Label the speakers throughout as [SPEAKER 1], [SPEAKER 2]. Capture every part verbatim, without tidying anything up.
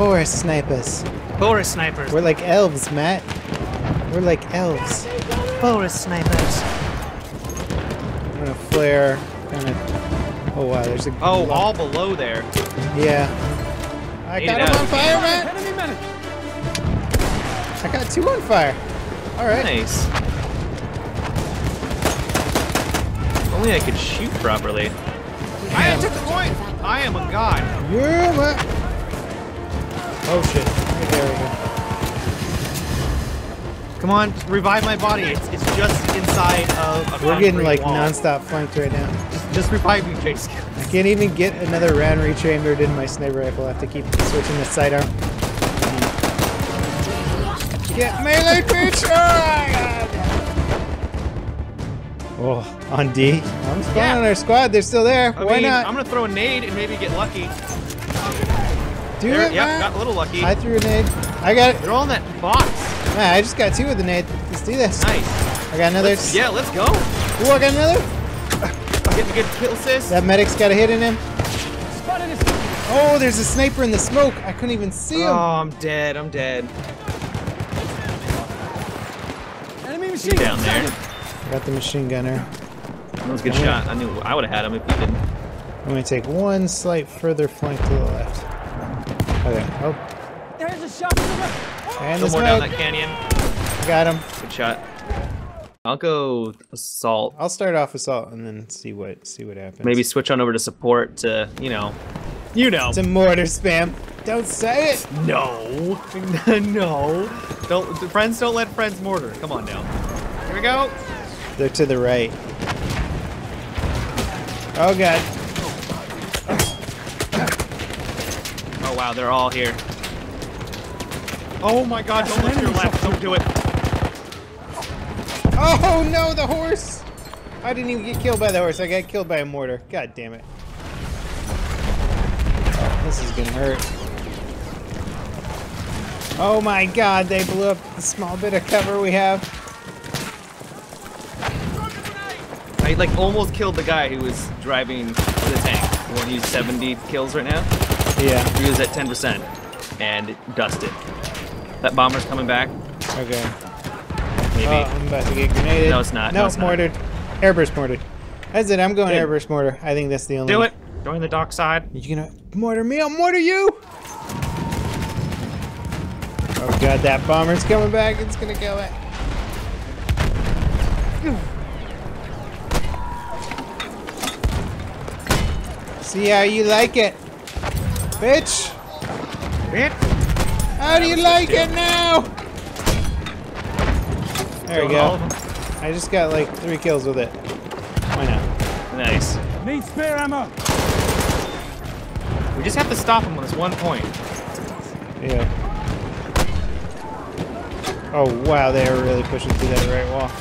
[SPEAKER 1] forest snipers.
[SPEAKER 2] Forest snipers.
[SPEAKER 1] We're like elves, Matt. We're like elves.
[SPEAKER 2] Forest snipers.
[SPEAKER 1] I'm gonna flare. Kinda... Oh wow, there's a.
[SPEAKER 2] Oh,
[SPEAKER 1] lump.
[SPEAKER 2] all below there.
[SPEAKER 1] Yeah. I
[SPEAKER 2] Need
[SPEAKER 1] got
[SPEAKER 2] it
[SPEAKER 1] him
[SPEAKER 2] out.
[SPEAKER 1] on fire, Matt. I got two on fire. All right.
[SPEAKER 2] Nice. If only I could shoot properly. I took the point. I am a god.
[SPEAKER 1] Yeah, Matt. Oh shit. Right there we go.
[SPEAKER 2] Come on, revive my body. It's, it's just inside of a
[SPEAKER 1] We're getting
[SPEAKER 2] concrete
[SPEAKER 1] like
[SPEAKER 2] wall.
[SPEAKER 1] non-stop flanked right now.
[SPEAKER 2] Just, just revive me, Chase.
[SPEAKER 1] I can't even get another round rechambered in my sniper rifle. I have to keep switching the sidearm. Get melee, bitch! Oh, on D. I'm spawning
[SPEAKER 2] Yeah.
[SPEAKER 1] on our squad. They're still there.
[SPEAKER 2] I
[SPEAKER 1] Why
[SPEAKER 2] mean,
[SPEAKER 1] not?
[SPEAKER 2] I'm gonna throw a nade and maybe get lucky.
[SPEAKER 1] Do
[SPEAKER 2] There,
[SPEAKER 1] it,
[SPEAKER 2] yep,
[SPEAKER 1] man.
[SPEAKER 2] got a little lucky.
[SPEAKER 1] I threw a nade. I got it.
[SPEAKER 2] They're all in that box.
[SPEAKER 1] Man, I just got two with the nade. Let's do this.
[SPEAKER 2] Nice.
[SPEAKER 1] I got another.
[SPEAKER 2] Let's, yeah, let's go.
[SPEAKER 1] Ooh, I got another.
[SPEAKER 2] I'm getting a good kill assist.
[SPEAKER 1] That medic's got a hit in him. Oh, there's a sniper in the smoke. I couldn't even see him.
[SPEAKER 2] Oh, I'm dead. I'm dead.
[SPEAKER 3] Enemy
[SPEAKER 2] He's
[SPEAKER 3] machine
[SPEAKER 2] down there.
[SPEAKER 1] Got the machine gunner.
[SPEAKER 2] That was a good shot. I knew I would have had him if he didn't.
[SPEAKER 1] I'm gonna take one slight further flank to the left. Okay. Oh,
[SPEAKER 3] There's a shot from the left.
[SPEAKER 1] and
[SPEAKER 2] No
[SPEAKER 1] the
[SPEAKER 2] more down
[SPEAKER 1] smoke.
[SPEAKER 2] that canyon.
[SPEAKER 1] Got him.
[SPEAKER 2] Good shot. I'll go assault.
[SPEAKER 1] I'll start off assault and then see what see what happens.
[SPEAKER 2] Maybe switch on over to support to, you know, you know.
[SPEAKER 1] it's a mortar spam. Don't say it.
[SPEAKER 2] No, no. Don't friends don't let friends mortar. Come on now. Here we go.
[SPEAKER 1] They're to the right. Oh god.
[SPEAKER 2] Oh wow, they're all here. Oh my god, don't look to your left. Don't do it.
[SPEAKER 1] Oh no, the horse! I didn't even get killed by the horse. I got killed by a mortar. God damn it. This is gonna hurt. Oh my god, they blew up the small bit of cover we have.
[SPEAKER 2] I like almost killed the guy who was driving the tank. The one who's seventy kills right now.
[SPEAKER 1] Yeah.
[SPEAKER 2] He was at ten percent and dusted. That bomber's coming back.
[SPEAKER 1] Okay.
[SPEAKER 2] Maybe.
[SPEAKER 1] Oh, I'm about to get grenaded.
[SPEAKER 2] No, it's not.
[SPEAKER 1] No,
[SPEAKER 2] No,
[SPEAKER 1] it's
[SPEAKER 2] it's not.
[SPEAKER 1] mortared. Airburst mortared. That's it. I'm going
[SPEAKER 2] Good.
[SPEAKER 1] airburst mortar. I think that's the only.
[SPEAKER 2] Do it. Join the dock side.
[SPEAKER 1] You gonna mortar me? I'll mortar you. Oh god, that bomber's coming back. It's gonna kill it. See how you like it, bitch.
[SPEAKER 2] Bitch.
[SPEAKER 1] How do you like it now? There we
[SPEAKER 2] Killing all
[SPEAKER 1] go.
[SPEAKER 2] of them.
[SPEAKER 1] I just got like three kills with it. Why not?
[SPEAKER 2] Nice.
[SPEAKER 3] Need spare ammo.
[SPEAKER 2] We just have to stop him on this one point.
[SPEAKER 1] Yeah. Oh wow, they are really pushing through that right wall.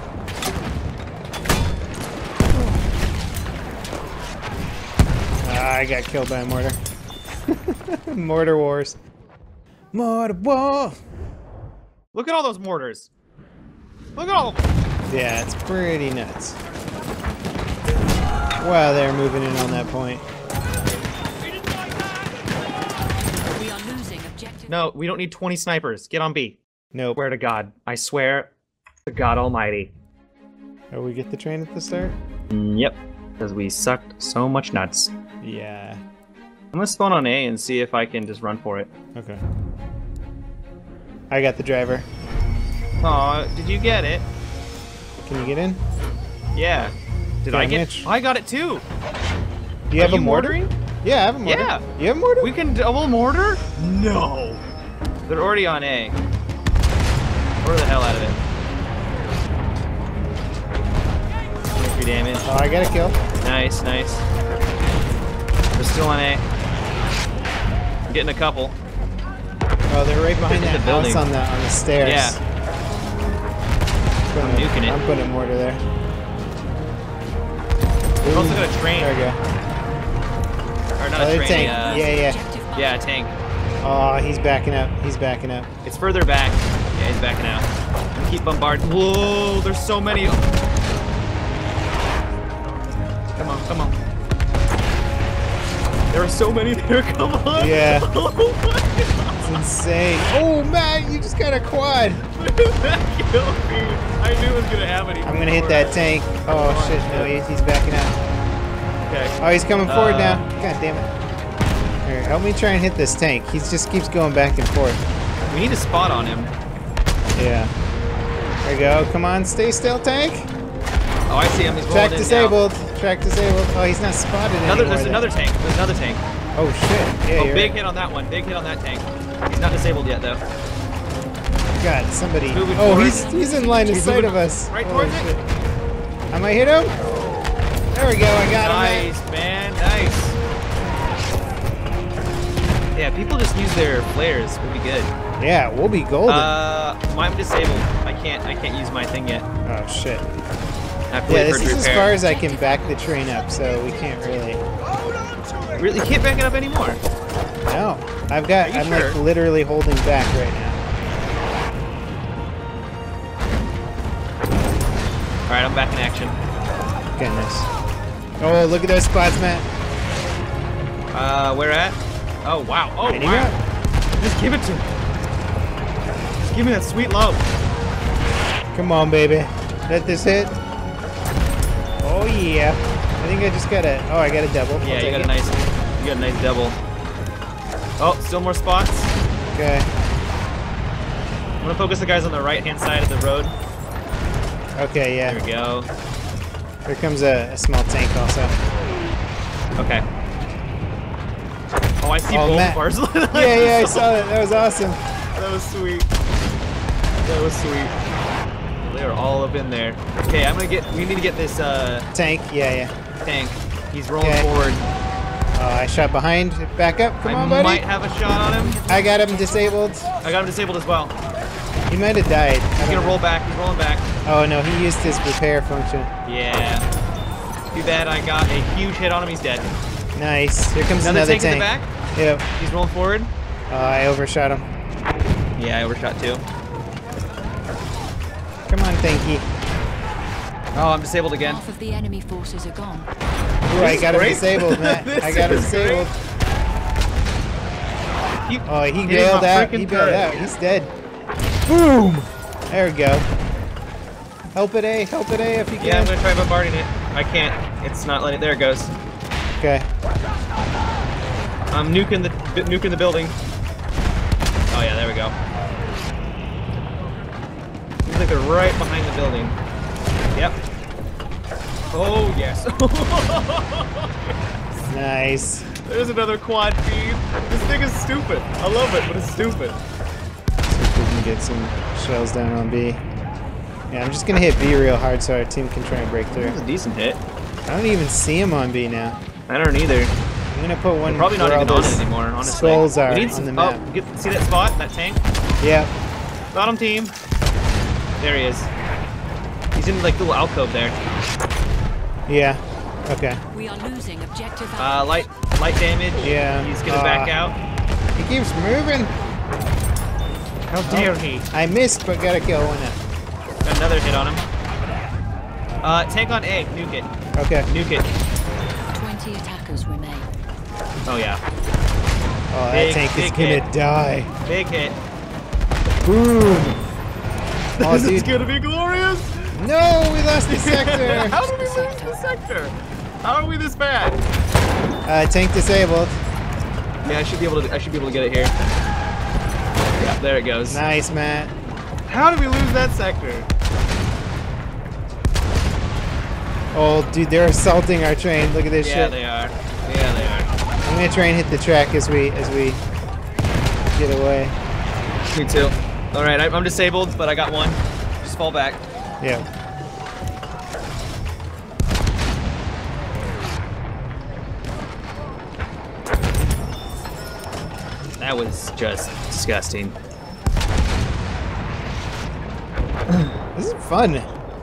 [SPEAKER 1] Ah, I got killed by a mortar. Mortar wars. Mortar war.
[SPEAKER 2] Look at all those mortars. Look at all of them.
[SPEAKER 1] Yeah, it's pretty nuts. Wow, they're moving in on that point.
[SPEAKER 4] We are losing objective.
[SPEAKER 2] No, we don't need twenty snipers. Get on B.
[SPEAKER 1] Nope.
[SPEAKER 2] Swear to God. I swear to God Almighty.
[SPEAKER 1] Oh, we get the train at the start?
[SPEAKER 2] Mm, yep. Because we sucked so much nuts.
[SPEAKER 1] Yeah.
[SPEAKER 2] I'm gonna spawn on A and see if I can just run for it.
[SPEAKER 1] Okay. I got the driver.
[SPEAKER 2] Aw, did you get it?
[SPEAKER 1] Can you get in?
[SPEAKER 2] Yeah. Did
[SPEAKER 1] Yeah,
[SPEAKER 2] I get
[SPEAKER 1] Mitch.
[SPEAKER 2] I got it too.
[SPEAKER 1] Do you
[SPEAKER 2] Are
[SPEAKER 1] have a
[SPEAKER 2] you
[SPEAKER 1] mortar?
[SPEAKER 2] mortaring?
[SPEAKER 1] Yeah, I have a mortar.
[SPEAKER 2] Yeah.
[SPEAKER 1] You have a mortar?
[SPEAKER 2] We can double mortar? No. They're already on A. Order the hell out of it. twenty-three damage.
[SPEAKER 1] Oh, I got a kill.
[SPEAKER 2] Nice, nice. They're still on A. I'm getting a couple.
[SPEAKER 1] Oh, they're right behind
[SPEAKER 2] In the
[SPEAKER 1] that
[SPEAKER 2] building.
[SPEAKER 1] house on the on the stairs.
[SPEAKER 2] Yeah.
[SPEAKER 1] Putting
[SPEAKER 2] I'm nuking it.
[SPEAKER 1] I'm putting a mortar there.
[SPEAKER 2] We've also got a train.
[SPEAKER 1] There we go.
[SPEAKER 2] Or not
[SPEAKER 1] Oh,
[SPEAKER 2] a
[SPEAKER 1] they
[SPEAKER 2] train.
[SPEAKER 1] tank.
[SPEAKER 2] Uh,
[SPEAKER 1] Yeah, yeah.
[SPEAKER 2] Yeah, a tank.
[SPEAKER 1] Oh, he's backing up. He's backing up.
[SPEAKER 2] It's further back. Yeah, he's backing out. Keep bombarding. Whoa, there's so many. Come on, come on. They're There are so many there. Come on.
[SPEAKER 1] Yeah.
[SPEAKER 2] Oh my god.
[SPEAKER 1] It's insane. Oh, Matt, you just got a quad.
[SPEAKER 2] That killed me. I knew it was gonna happen.
[SPEAKER 1] I'm gonna hit that tank. Oh shit, no, he, he's backing out.
[SPEAKER 2] Okay.
[SPEAKER 1] Oh, he's coming forward
[SPEAKER 2] Uh,
[SPEAKER 1] now. God damn it. Here, help me try and hit this tank. He just keeps going back and forth.
[SPEAKER 2] We need a spot on him.
[SPEAKER 1] Yeah. There we go. Come on, stay still, tank.
[SPEAKER 2] Oh, I see him. He's
[SPEAKER 1] Track
[SPEAKER 2] rolling in
[SPEAKER 1] disabled. Track disabled. Oh, he's not spotted
[SPEAKER 2] now. Another,
[SPEAKER 1] anymore.
[SPEAKER 2] there's
[SPEAKER 1] then.
[SPEAKER 2] another tank. There's another tank.
[SPEAKER 1] Oh shit. Yeah,
[SPEAKER 2] Oh,
[SPEAKER 1] you're
[SPEAKER 2] big
[SPEAKER 1] right.
[SPEAKER 2] hit on that one. Big hit on that tank. He's not disabled yet, though.
[SPEAKER 1] God, somebody.
[SPEAKER 2] Moving
[SPEAKER 1] Oh,
[SPEAKER 2] forward.
[SPEAKER 1] he's he's in line of
[SPEAKER 2] He's
[SPEAKER 1] sight
[SPEAKER 2] moving
[SPEAKER 1] of us.
[SPEAKER 2] right
[SPEAKER 1] Holy
[SPEAKER 2] towards it.
[SPEAKER 1] shit. I might hit him. There we go. I got him.
[SPEAKER 2] Nice, man. Nice. Yeah, people just use their flares. We'll be good.
[SPEAKER 1] Man. Yeah, we'll be golden.
[SPEAKER 2] Uh, I'm disabled. I can't. I can't use my thing yet.
[SPEAKER 1] oh shit.
[SPEAKER 2] I have to
[SPEAKER 1] Yeah,
[SPEAKER 2] wait for
[SPEAKER 1] this
[SPEAKER 2] it to
[SPEAKER 1] is as
[SPEAKER 2] repair.
[SPEAKER 1] far as I can back the train up, so we can't really.
[SPEAKER 2] Really, you can't back it up anymore.
[SPEAKER 1] No, I've got.
[SPEAKER 2] Are you
[SPEAKER 1] I'm
[SPEAKER 2] sure?
[SPEAKER 1] like literally holding back right now.
[SPEAKER 2] All right, I'm back in action.
[SPEAKER 1] Goodness. Oh, look at those spots, Matt.
[SPEAKER 2] Uh, where at? Oh wow. Oh
[SPEAKER 1] Any
[SPEAKER 2] wow.
[SPEAKER 1] route?
[SPEAKER 2] Just give it to me. Just give me that sweet love.
[SPEAKER 1] Come on, baby. Let this hit. Oh yeah. I think I just got a. Oh, I got a double. I'll
[SPEAKER 2] Yeah, you
[SPEAKER 1] take
[SPEAKER 2] got a
[SPEAKER 1] it.
[SPEAKER 2] nice. You got a nice double. Oh, still more spots.
[SPEAKER 1] Okay.
[SPEAKER 2] I'm gonna focus the guys on the right-hand side of the road.
[SPEAKER 1] Okay. Yeah.
[SPEAKER 2] There we go.
[SPEAKER 1] Here comes a, a small tank also.
[SPEAKER 2] Okay. Oh, I see
[SPEAKER 1] Oh,
[SPEAKER 2] both
[SPEAKER 1] Matt.
[SPEAKER 2] bars.
[SPEAKER 1] Yeah, yeah, I saw that. That was awesome.
[SPEAKER 2] That was sweet. That was sweet. They are all up in there. Okay, I'm gonna get. We need to get this uh,
[SPEAKER 1] Tank. Yeah, yeah.
[SPEAKER 2] tank. He's rolling
[SPEAKER 1] Okay.
[SPEAKER 2] forward.
[SPEAKER 1] Oh, I shot behind. Back up. Come
[SPEAKER 2] I
[SPEAKER 1] on, buddy.
[SPEAKER 2] might have a shot on him.
[SPEAKER 1] I got him disabled.
[SPEAKER 2] I got him disabled as well.
[SPEAKER 1] He might have died. I
[SPEAKER 2] He's
[SPEAKER 1] don't
[SPEAKER 2] gonna
[SPEAKER 1] know.
[SPEAKER 2] roll back. He's rolling back.
[SPEAKER 1] Oh no, he used his repair function.
[SPEAKER 2] Yeah. Too bad I got a huge hit on him. He's dead.
[SPEAKER 1] Nice. Here comes
[SPEAKER 2] Another
[SPEAKER 1] another
[SPEAKER 2] tank in the
[SPEAKER 1] tank.
[SPEAKER 2] back.
[SPEAKER 1] Yep.
[SPEAKER 2] He's rolling forward.
[SPEAKER 1] Oh, I overshot him.
[SPEAKER 2] Yeah, I overshot too.
[SPEAKER 1] Come on, tanky.
[SPEAKER 2] Oh, I'm disabled again.
[SPEAKER 4] Half of the enemy forces are gone.
[SPEAKER 1] Ooh, I
[SPEAKER 2] is
[SPEAKER 1] got him
[SPEAKER 2] great.
[SPEAKER 1] disabled, Matt.
[SPEAKER 2] This
[SPEAKER 1] I got him
[SPEAKER 2] is
[SPEAKER 1] disabled.
[SPEAKER 2] Keep
[SPEAKER 1] Oh, he
[SPEAKER 2] hitting
[SPEAKER 1] bailed
[SPEAKER 2] my
[SPEAKER 1] out.
[SPEAKER 2] freaking
[SPEAKER 1] He bailed
[SPEAKER 2] turret.
[SPEAKER 1] out. He's dead. Boom! There we go. Help it A. Help it A if you
[SPEAKER 2] Yeah, I'm
[SPEAKER 1] can.
[SPEAKER 2] gonna try bombarding it. I can't. It's not letting. There it goes.
[SPEAKER 1] Okay.
[SPEAKER 2] I'm nuking the nuking the building. Oh yeah, there we go. Seems like they're right behind the building. Yep. Oh yes.
[SPEAKER 1] Nice.
[SPEAKER 2] There's another quad feed. This thing is stupid. I love it, but it's stupid.
[SPEAKER 1] See if we can get some shells down on B. Yeah, I'm just gonna hit B real hard so our team can try and break through.
[SPEAKER 2] That was a decent hit.
[SPEAKER 1] I don't even see him on B now.
[SPEAKER 2] I don't either.
[SPEAKER 1] I'm gonna put one.
[SPEAKER 2] We're probably not
[SPEAKER 1] where
[SPEAKER 2] even
[SPEAKER 1] all
[SPEAKER 2] on
[SPEAKER 1] those
[SPEAKER 2] it anymore, honestly.
[SPEAKER 1] Skulls are
[SPEAKER 2] we need
[SPEAKER 1] on
[SPEAKER 2] some,
[SPEAKER 1] the map.
[SPEAKER 2] Oh, get, see that spot? That tank?
[SPEAKER 1] Yeah.
[SPEAKER 2] Got him, team. There he is. He's in like the little alcove there.
[SPEAKER 1] Yeah. Okay.
[SPEAKER 4] We are losing objective.
[SPEAKER 2] Uh, light, light damage.
[SPEAKER 1] Yeah.
[SPEAKER 2] He's gonna back
[SPEAKER 1] Ah.
[SPEAKER 2] out.
[SPEAKER 1] He keeps moving.
[SPEAKER 2] How dare he?
[SPEAKER 1] I missed, but got a kill on it.
[SPEAKER 2] Got another hit on him. Uh, tank on A. Nuke it.
[SPEAKER 1] Okay.
[SPEAKER 2] Nuke it.
[SPEAKER 4] twenty attackers remain.
[SPEAKER 2] Oh yeah.
[SPEAKER 1] Oh, that
[SPEAKER 2] Big,
[SPEAKER 1] tank is
[SPEAKER 2] big
[SPEAKER 1] gonna
[SPEAKER 2] hit.
[SPEAKER 1] die.
[SPEAKER 2] Big hit.
[SPEAKER 1] Boom. Oh,
[SPEAKER 2] This is
[SPEAKER 1] dude.
[SPEAKER 2] gonna be glorious.
[SPEAKER 1] No, we lost the sector.
[SPEAKER 2] How did we lose the sector? How are we this bad?
[SPEAKER 1] Uh, tank disabled.
[SPEAKER 2] Yeah, I should be able to. I should be able to get it here. Yeah, there it goes.
[SPEAKER 1] Nice, Matt.
[SPEAKER 2] How did we lose that sector?
[SPEAKER 1] Oh, dude, they're assaulting our train. Look at this
[SPEAKER 2] Yeah,
[SPEAKER 1] shit.
[SPEAKER 2] they are. Yeah, they are.
[SPEAKER 1] I'm gonna try and hit the track as we as we get away.
[SPEAKER 2] Me too. All right, I'm disabled, but I got one. Just fall back.
[SPEAKER 1] Yeah.
[SPEAKER 2] That was just disgusting.
[SPEAKER 1] This is fun.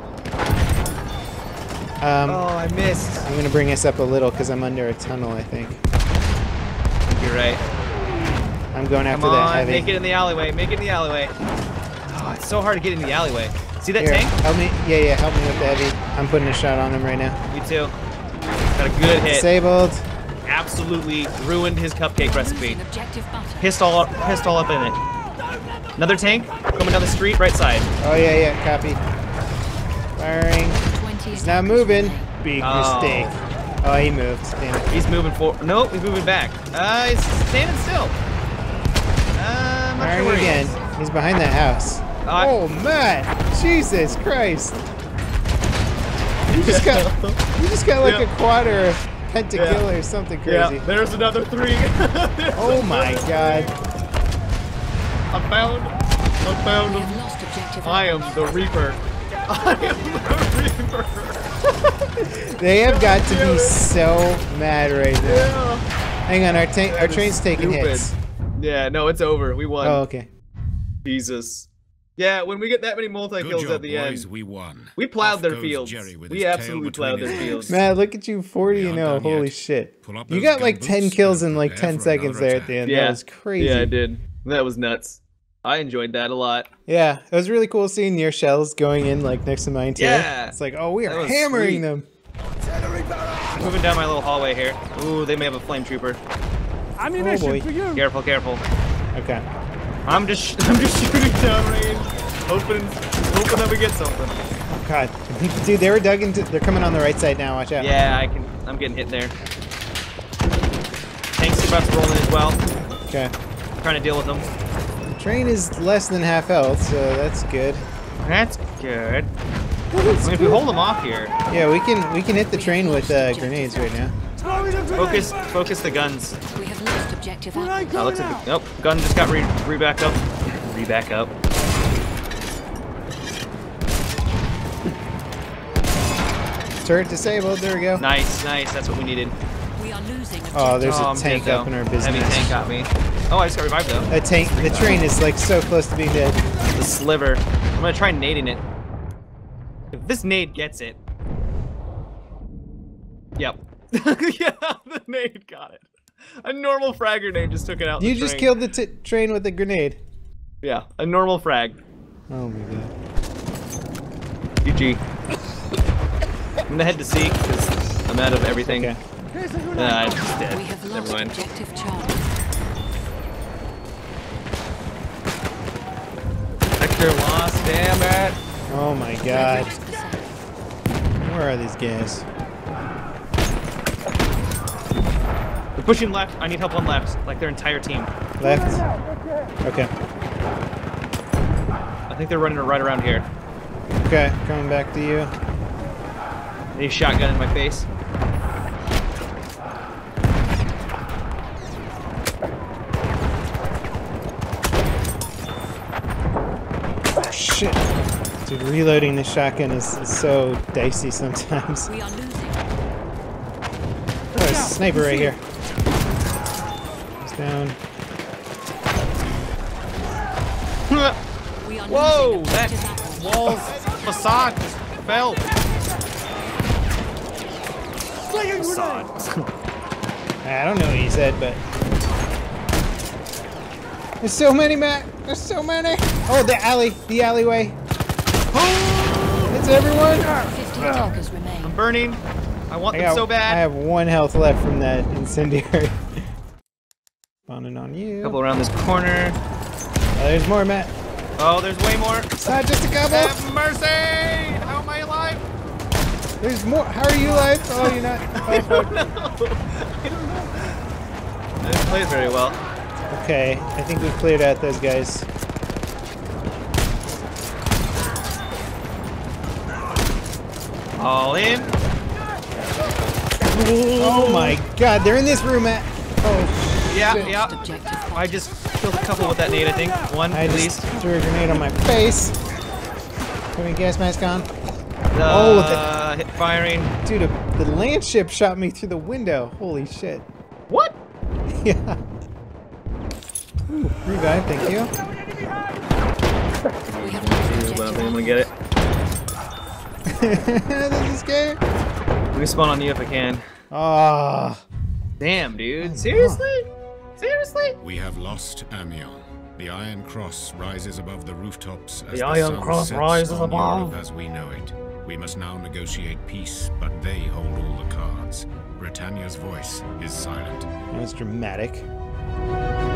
[SPEAKER 1] Um,
[SPEAKER 2] Oh, I missed.
[SPEAKER 1] I'm gonna bring us up a little because I'm under a tunnel, I think.
[SPEAKER 2] You're right.
[SPEAKER 1] I'm going
[SPEAKER 2] Come
[SPEAKER 1] after
[SPEAKER 2] on,
[SPEAKER 1] that heavy.
[SPEAKER 2] make it in the alleyway. Make it in the alleyway. Oh, it's so hard to get in the alleyway. See that
[SPEAKER 1] Here,
[SPEAKER 2] tank?
[SPEAKER 1] help me. Yeah, yeah, help me with the heavy. I'm putting a shot on him right now.
[SPEAKER 2] Me too. Got a good hit.
[SPEAKER 1] Disabled.
[SPEAKER 2] absolutely ruined his cupcake recipe.
[SPEAKER 4] Losing objective butter.
[SPEAKER 2] Pissed all, pissed all up in it. Another tank coming down the street, right side.
[SPEAKER 1] Oh yeah, yeah, copy. Firing.
[SPEAKER 4] twenty
[SPEAKER 1] He's not
[SPEAKER 4] attackers
[SPEAKER 1] moving.
[SPEAKER 4] remain.
[SPEAKER 1] Big
[SPEAKER 2] Oh.
[SPEAKER 1] mistake. Oh, he moved. Damn it.
[SPEAKER 2] He's moving forward. Nope, he's moving back. Uh, he's standing still. Uh, I'm not sure
[SPEAKER 1] Firing
[SPEAKER 2] where he
[SPEAKER 1] again.
[SPEAKER 2] is.
[SPEAKER 1] He's behind that house.
[SPEAKER 2] Uh,
[SPEAKER 1] Oh man! Jesus Christ! You just got, you just got like
[SPEAKER 2] Yeah.
[SPEAKER 1] a quad or a pentakill
[SPEAKER 2] Yeah.
[SPEAKER 1] or something
[SPEAKER 2] Yeah,
[SPEAKER 1] crazy.
[SPEAKER 2] there's another three. There's
[SPEAKER 1] Oh my
[SPEAKER 2] another
[SPEAKER 1] God!
[SPEAKER 2] three. I found, I found
[SPEAKER 4] We
[SPEAKER 2] him.
[SPEAKER 4] have lost objective
[SPEAKER 2] I am the Reaper. I am the Reaper.
[SPEAKER 1] They have got to be
[SPEAKER 2] Damn it.
[SPEAKER 1] so mad right now.
[SPEAKER 2] Yeah.
[SPEAKER 1] Hang on, our tank, our
[SPEAKER 2] That is
[SPEAKER 1] train's taking
[SPEAKER 2] stupid.
[SPEAKER 1] hits.
[SPEAKER 2] Yeah, no, it's over. We won.
[SPEAKER 1] Oh, okay.
[SPEAKER 2] Jesus. Yeah, when we get that many multi
[SPEAKER 5] Good
[SPEAKER 2] kills
[SPEAKER 5] job,
[SPEAKER 2] at the
[SPEAKER 5] boys.
[SPEAKER 2] end,
[SPEAKER 5] We won.
[SPEAKER 2] we plowed
[SPEAKER 5] Off
[SPEAKER 2] their
[SPEAKER 5] goes
[SPEAKER 2] fields.
[SPEAKER 5] Jerry with
[SPEAKER 2] We
[SPEAKER 5] his tail
[SPEAKER 2] absolutely
[SPEAKER 5] between
[SPEAKER 2] plowed
[SPEAKER 5] his
[SPEAKER 2] their
[SPEAKER 5] legs.
[SPEAKER 2] fields.
[SPEAKER 1] Man, look at you, forty
[SPEAKER 5] We
[SPEAKER 1] and
[SPEAKER 5] aren't
[SPEAKER 1] oh,
[SPEAKER 5] done
[SPEAKER 1] holy
[SPEAKER 5] yet.
[SPEAKER 1] shit!
[SPEAKER 5] Pull up
[SPEAKER 1] You
[SPEAKER 5] those
[SPEAKER 1] got like
[SPEAKER 5] gun
[SPEAKER 1] ten
[SPEAKER 5] boots
[SPEAKER 1] kills
[SPEAKER 5] and
[SPEAKER 1] in like
[SPEAKER 5] prepare
[SPEAKER 1] ten
[SPEAKER 5] for
[SPEAKER 1] seconds
[SPEAKER 5] another
[SPEAKER 1] there at the end.
[SPEAKER 2] Yeah.
[SPEAKER 1] That was crazy.
[SPEAKER 2] Yeah, I did. That was nuts. I enjoyed that a lot.
[SPEAKER 1] Yeah, it was really cool seeing your shells going in like next to mine too.
[SPEAKER 2] Yeah.
[SPEAKER 1] It's like, oh, we
[SPEAKER 2] That
[SPEAKER 1] are
[SPEAKER 2] was
[SPEAKER 1] hammering
[SPEAKER 2] sweet.
[SPEAKER 1] them.
[SPEAKER 2] Moving down my little hallway here. Ooh, they may have a flame trooper.
[SPEAKER 3] Ammunition
[SPEAKER 1] Oh, boy.
[SPEAKER 3] for you.
[SPEAKER 2] Careful, careful.
[SPEAKER 1] Okay.
[SPEAKER 2] I'm just, I'm just shooting down range, hoping, hoping that we get something.
[SPEAKER 1] Oh God, dude, they were dug into. They're coming on the right side now. Watch out.
[SPEAKER 2] Yeah, I can. I'm getting hit there. Tanks are about to roll in as well.
[SPEAKER 1] Okay.
[SPEAKER 2] Trying to deal with them.
[SPEAKER 1] The train is less than half health, so that's good.
[SPEAKER 2] That's good. I mean, if we hold them off here,
[SPEAKER 1] Yeah, we can we can hit the train with uh, grenades right now.
[SPEAKER 3] Throwing a grenade.
[SPEAKER 2] focus, focus the guns.
[SPEAKER 4] We have lost objective
[SPEAKER 3] Grenade
[SPEAKER 4] Alpha.
[SPEAKER 2] Oh,
[SPEAKER 3] going
[SPEAKER 2] looks like
[SPEAKER 3] out.
[SPEAKER 2] the, nope, gun just got re, re back up. Re back up.
[SPEAKER 1] Turret disabled. There we go.
[SPEAKER 2] Nice, nice. That's what we needed.
[SPEAKER 4] We are losing objective.
[SPEAKER 1] Oh, there's
[SPEAKER 2] oh,
[SPEAKER 1] a
[SPEAKER 2] I'm
[SPEAKER 1] tank
[SPEAKER 2] dead,
[SPEAKER 1] up
[SPEAKER 2] though.
[SPEAKER 1] in our business.
[SPEAKER 2] Heavy tank got me. Oh, I just got revived though.
[SPEAKER 1] That tank. The train is like so close to being dead.
[SPEAKER 2] The sliver. I'm gonna try nading it. If this nade gets it. Yep. Yeah, the nade got it. A normal frag grenade just took it out.
[SPEAKER 1] You
[SPEAKER 2] the
[SPEAKER 1] just
[SPEAKER 2] train.
[SPEAKER 1] killed the t train with a grenade.
[SPEAKER 2] Yeah, a normal frag.
[SPEAKER 1] Oh my God.
[SPEAKER 2] G G. I'm gonna head to C because I'm out of everything.
[SPEAKER 1] Okay.
[SPEAKER 3] Here's a grenade.
[SPEAKER 2] Uh, I'm just dead.
[SPEAKER 4] We have
[SPEAKER 2] Never
[SPEAKER 4] lost
[SPEAKER 2] mind.
[SPEAKER 4] objective Charlie.
[SPEAKER 2] Sector lost, damn it.
[SPEAKER 1] Oh my
[SPEAKER 4] We have
[SPEAKER 1] God.
[SPEAKER 4] lost the south.
[SPEAKER 1] Where are these guys?
[SPEAKER 2] They're pushing left. I need help on left. Like their entire team.
[SPEAKER 1] Left. Okay.
[SPEAKER 2] I think they're running right around here.
[SPEAKER 1] Okay. Coming back to you.
[SPEAKER 2] They shotgun in my face.
[SPEAKER 1] Oh, shit. Dude, reloading the shotgun is, is so dicey sometimes.
[SPEAKER 4] We are losing.
[SPEAKER 1] Oh, there's a sniper right here. He's down.
[SPEAKER 4] We are
[SPEAKER 2] Whoa!
[SPEAKER 4] losing
[SPEAKER 2] That
[SPEAKER 4] objective Alpha.
[SPEAKER 2] wall's facade just fell.
[SPEAKER 3] Slinging
[SPEAKER 2] Facade.
[SPEAKER 3] grenade.
[SPEAKER 1] I don't know what he said, but there's so many, Matt. There's so many. Oh, the alley, the alleyway. It's everyone.
[SPEAKER 4] fifty attackers remain.
[SPEAKER 2] I'm burning. I want
[SPEAKER 1] I,
[SPEAKER 2] them
[SPEAKER 1] got,
[SPEAKER 2] so
[SPEAKER 1] I
[SPEAKER 2] bad.
[SPEAKER 1] have one health left from that incendiary. Spawning on you.
[SPEAKER 2] Couple around this corner.
[SPEAKER 1] Oh, there's more, Matt.
[SPEAKER 2] Oh, there's way more.
[SPEAKER 1] It's not just a couple.
[SPEAKER 2] Have mercy! How am I alive?
[SPEAKER 1] There's more. How are you alive? Oh, you're not. Oh, fuck.
[SPEAKER 2] No. I don't know. I didn't play it very well.
[SPEAKER 1] Okay, I think we've cleared out those guys.
[SPEAKER 2] All in.
[SPEAKER 1] Oh my God, they're in this room, Matt. Oh,
[SPEAKER 2] Yeah,
[SPEAKER 1] shit.
[SPEAKER 2] yeah.
[SPEAKER 4] Objective
[SPEAKER 2] I just killed a couple with that nade, I think. One,
[SPEAKER 1] I
[SPEAKER 2] at
[SPEAKER 1] just
[SPEAKER 2] least.
[SPEAKER 1] threw a grenade on my face. Put my gas mask on.
[SPEAKER 2] Uh,
[SPEAKER 1] Oh,
[SPEAKER 2] hit firing.
[SPEAKER 1] Dude, a, the land ship shot me through the window. Holy shit.
[SPEAKER 2] What?
[SPEAKER 1] Yeah. Ooh, revive, thank you.
[SPEAKER 4] We have lost objective
[SPEAKER 2] Well, I'm
[SPEAKER 4] Alpha.
[SPEAKER 2] gonna get it.
[SPEAKER 1] This is scary.
[SPEAKER 2] Let me spawn on you if I can.
[SPEAKER 1] Ah.
[SPEAKER 2] Damn, dude. Seriously? Seriously?
[SPEAKER 5] We have lost Amiens. The Iron Cross rises above the rooftops as
[SPEAKER 2] The
[SPEAKER 5] the,
[SPEAKER 2] Iron
[SPEAKER 5] sun
[SPEAKER 2] Cross
[SPEAKER 5] sets
[SPEAKER 2] rises
[SPEAKER 5] on
[SPEAKER 2] above.
[SPEAKER 5] Europe as we know it. We must now negotiate peace, but they hold all the cards. Britannia's voice is silent.
[SPEAKER 1] That was dramatic.